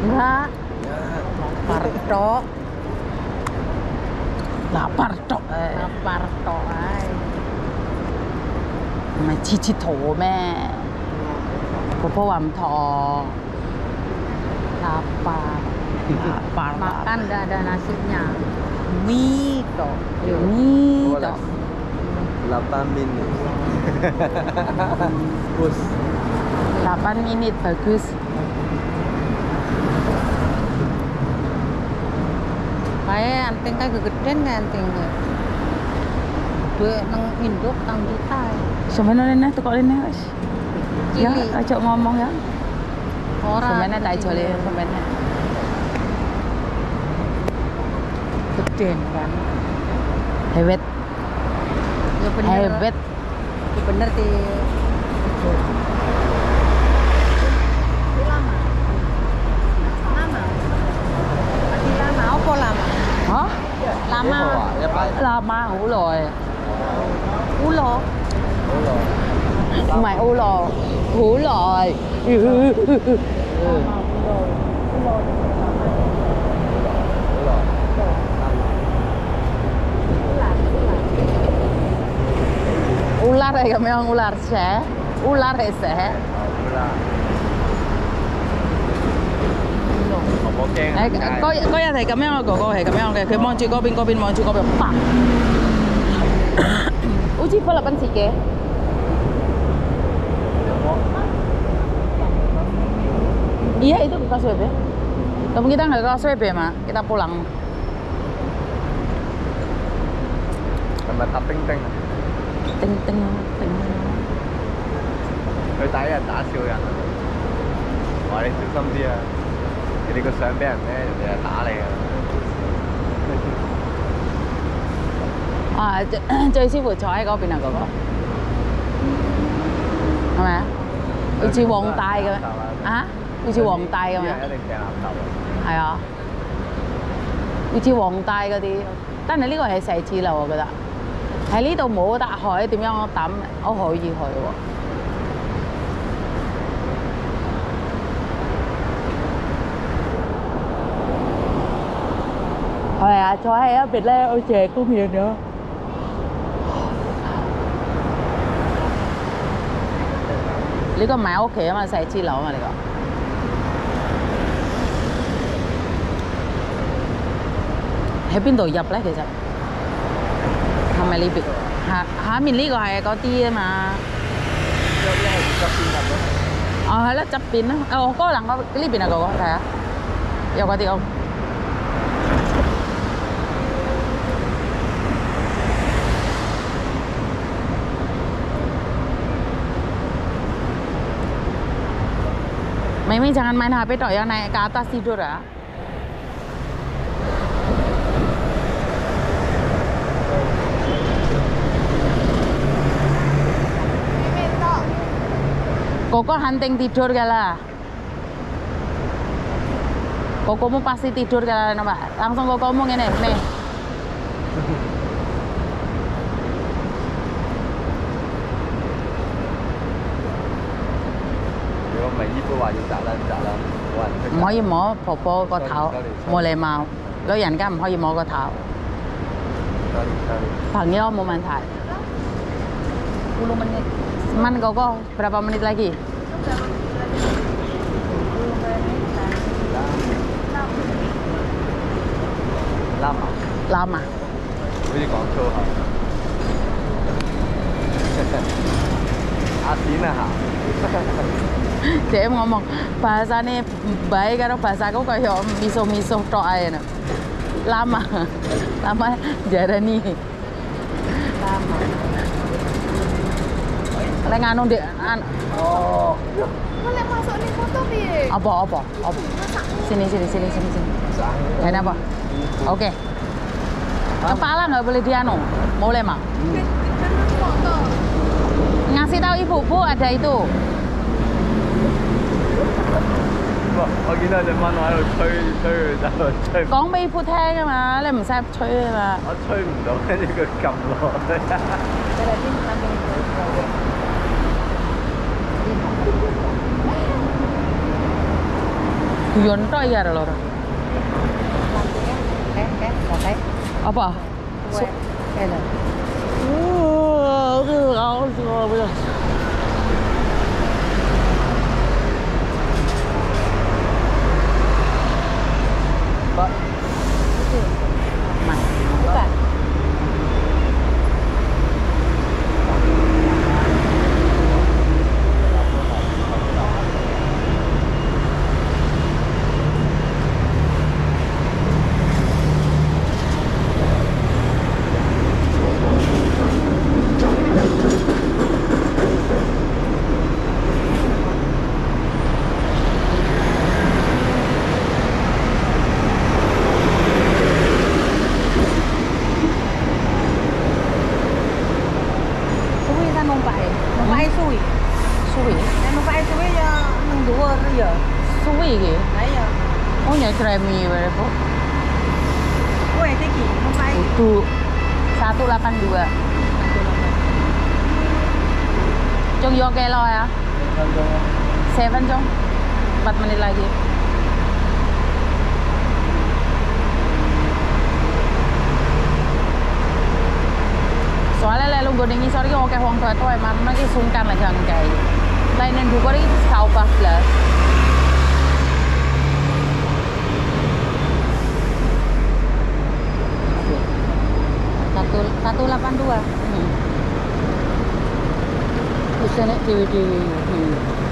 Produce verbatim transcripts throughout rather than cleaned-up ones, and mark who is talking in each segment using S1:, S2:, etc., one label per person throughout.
S1: Enggak. Lapar tok. Lapar tok. Lapar tok ae. 唔係切切肚咩？婆婆話唔妥。lapar. lapar. Makan nggak ada nasinya. Mie tok. Mie tok.
S2: delapan menit. Bus.
S1: delapan menit bagus. Kayak anting kayak kegedean kayak antingnya. Duit nang induk tang kita. Sebenarnya nih tukok ini wis. Ya, aja ngomong ya. Ora. Sebenarnya tak jole sebenarnya. Geden kan. Hewet. Ya bener. Hewet. Ya bener di. Lama. Lama. Masih lama. Apa lama? Hah? Lama. Lama hủ lồi. Hủ lò.
S2: Hủ lò.
S1: Không phải hủ lò. Hủ lồi. Ular hay kami ang ular siya. Ular hay siya. Ê, có có nhà thầy cảm ơn cô cô thầy cảm ơn cái mong chị có bên có bên mong chị có bên bạc. Uji pala pan sih ke? Iya itu ke K S W B. Tapi kita nggak ke K S W B mah, kita pulang.
S2: Sama tapping ting.
S1: Ting ting ting.
S2: 佢打人打少人，話你小心啲啊！你個相俾人咧，人哋就打你啊！
S1: 啊，最最師傅坐喺嗰邊啊，哥哥，係咪啊？好似黃大咁樣啊？好似黃大咁樣。
S2: 一定掟垃圾啊！
S1: 係啊，好似黃大嗰啲，但係呢個係寫字樓，我覺得喺呢度冇得去，點樣我抌我可以去喎。係啊，坐喺一邊咧，好似係公園咗。呢個唔係屋企啊嘛，寫字樓啊嘛，呢個。喺邊度入咧？其實係咪呢邊？下下面呢個係嗰啲啊嘛。哦，係啦，側邊啦。哦，嗰個能夠呢邊啊，哥哥睇下，有嗰啲屋。Mimi jangan main H P tok ya, naik ke atas tidur ya. Koko hunting tidur kala. Kokomu pasti tidur kala, Mbak. Langsung kokomu ngene, nih.唔可以摸婆婆個頭，冇禮貌。老人家唔可以摸個頭。朋友冇問題。sepuluh menit. Man Koko, berapa menit lagi?
S2: Lama.
S1: Lama.
S2: 好似講粗口。阿典啊嚇。
S1: Dia ngomong bahasanya baik karo bahasaku kayak miso-miso tok ae. Lama. Lama jarani. Lama. Lek nganu Dek. Oh.
S3: Boleh masuk nih foto piye?
S1: Apa apa? Apa? Sini sini sini sini sini. Ini apa? Oke. Kepala nggak boleh dianu. Boleh mak. Ngasih tahu ibu-ibu ada itu.
S2: 我見到隻蚊喺度吹吹佢走去吹。
S1: 講俾副聽啊嘛，你唔使吹啊嘛。
S2: 我吹唔到，跟住佢撳落去。
S1: Guyon tok ya lho.
S3: Lampunya kayak kayak nggak kayak
S1: Apa?
S3: kue kayak lah.
S1: Oh, aku suka.
S2: Pak.
S3: Itu
S1: Mas.
S3: bukan. Suwi kan numpake. Numpake suwi.
S1: Suwi.
S3: Nek numpake suwi ya nang dhuwur ya.
S1: Suwi iki.
S3: Lah iya.
S1: Oh, nyai kremi bare, Bu.
S3: Kue iki numpake.
S1: Itu seratus delapan puluh dua. Cung yo kelo ya. Seven Cung. empat menit lagi. Soalnya lalu gue ngisor iki akeh wong tua-tua mamane iki sungkan lah jangan kae. Lain yang dukur iki seratus empat belas.
S3: Satu satu delapan dua.
S1: Hmm. Bisa nek dewe-dewe. Hmm.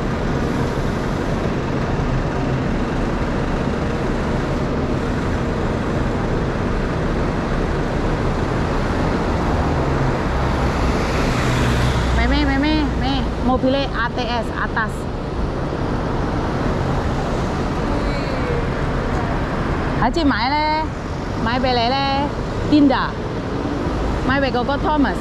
S1: Meme, meme, me, mobilnya A T S atas. Haji mai le, mai về lấy le, Tinda. Mai về Coco Thomas.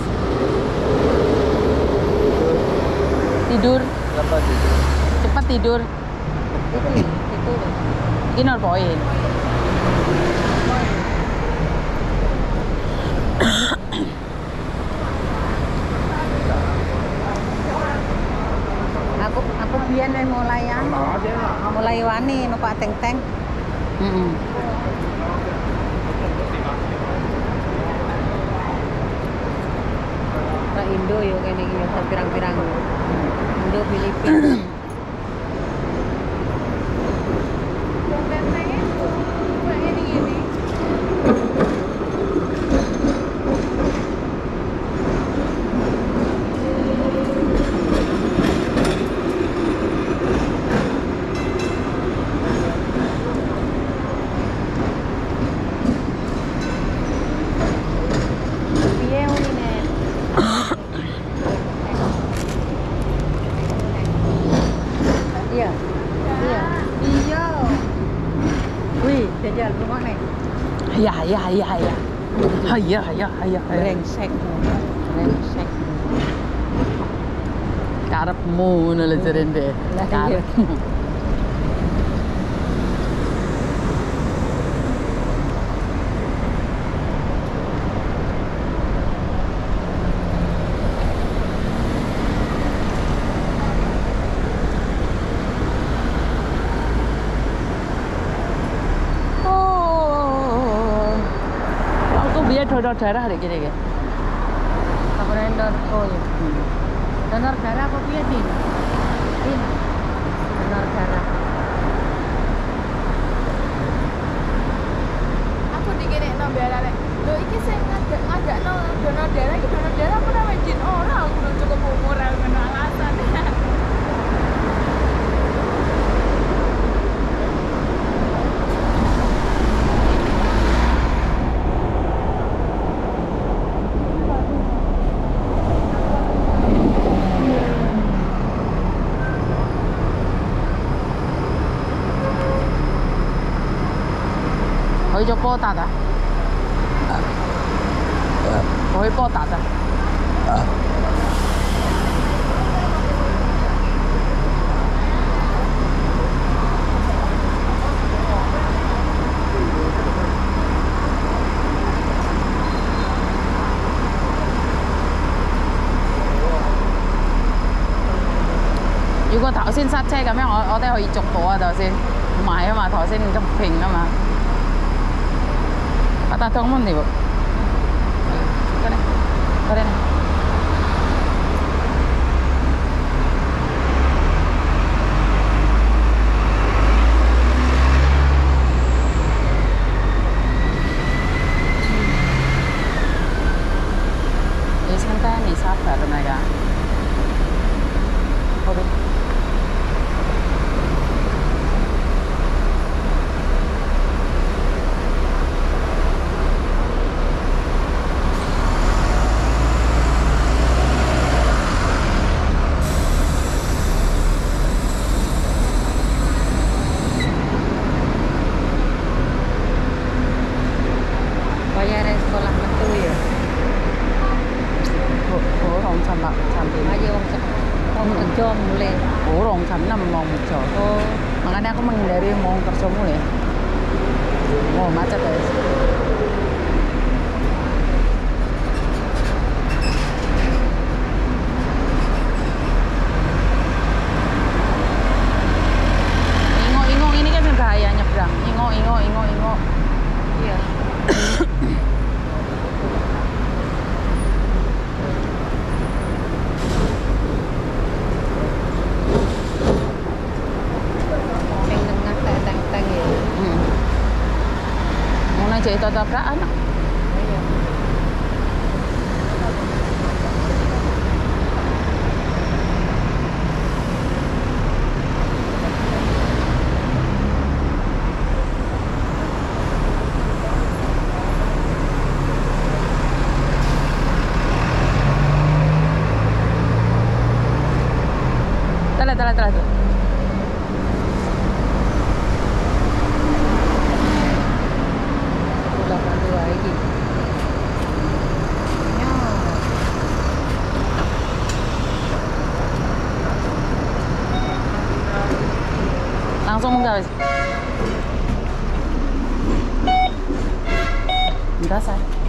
S1: Tidur,
S2: Kenapa gitu?
S1: cepat tidur.
S3: Itu itu.
S1: Ini nol poin.
S3: Aku aku biyen wis mulai anu. Mulai wani numpak teng-teng.
S1: Mm-mm.
S3: Ra Indo yo kene iki yo pirang-pirang. Indo Filipina. Piye unine? Iya. Iya. Iya. Wih, jajal rumah nih.
S1: Ya, ya, ya, ya. Hayya, hayya, hayya.
S3: Brengsek. Brengsek.
S1: Karepmu ngono lho jerene.
S3: Lah iya.
S1: Karepmu. Oh. Aku biar donor darah deh gini gini.
S3: Kabarin donor oh ya. Donor darah apa piye, Din? Din. Donor darah.
S4: Aku dikene no bela lek. Lho iki sing ngajak ngajakno donor darah iki donor darah apa namanya jin ora aku belum cukup umur ngono alasan.
S1: 可以做波達啊？可以波達啊？如果頭先塞車咁樣，我我哋可以逐步啊頭先。 買啊嘛，頭先咁平啊嘛。Kata tong nih, Bu. Keren. Keren. Ini santai nih, sabar mereka. Oke.
S3: Bayar sekolah metu ya.
S1: Orang sama sampai.
S3: Aja wong sek. Wong kerja mulai.
S1: Orang sama mau kerja.
S3: Oh,
S1: Makanya aku menghindari mau kerja mulai. Mau macet guys. Ingok-ingok ini kan bahaya nyebrang. Ingok, ingok, ingok, ingok.
S3: iya. Sing tengah tak teng-teng ya.
S1: Hmm. Mau naik itu tabrakan.
S3: Iya.
S1: Telat, telat, telat.
S3: delapan puluh dua lagi. Ya.
S1: Langsung munggah wis. Enggak, say.